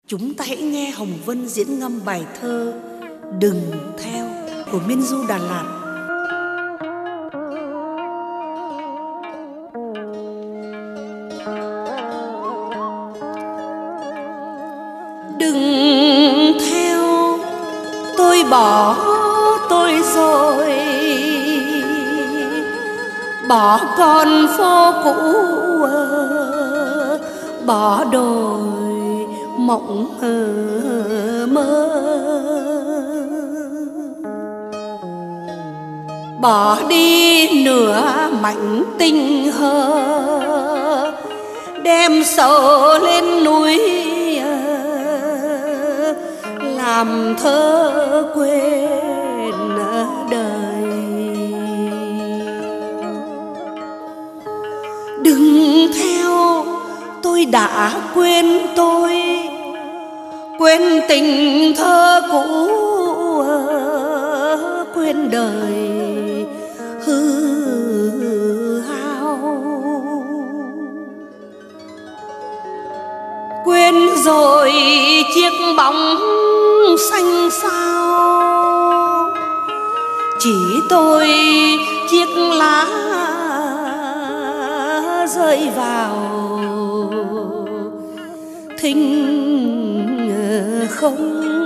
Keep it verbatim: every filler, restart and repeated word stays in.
Chúng ta hãy nghe Hồng Vân diễn ngâm bài thơ Đừng Theo của Miên Du Đà Lạt. Đừng theo tôi, bỏ tôi rồi, bỏ con phố cũ, bỏ đồi mộng mơ, bỏ đi nửa mảnh tình hờ, đem sầu lên núi làm thơ quên đời. Đừng theo tôi, đã quên tôi, quên tình thơ cũ, quên đời hư hao, quên rồi chiếc bóng xanh sao, chỉ tôi chiếc lá rơi vào thinh không.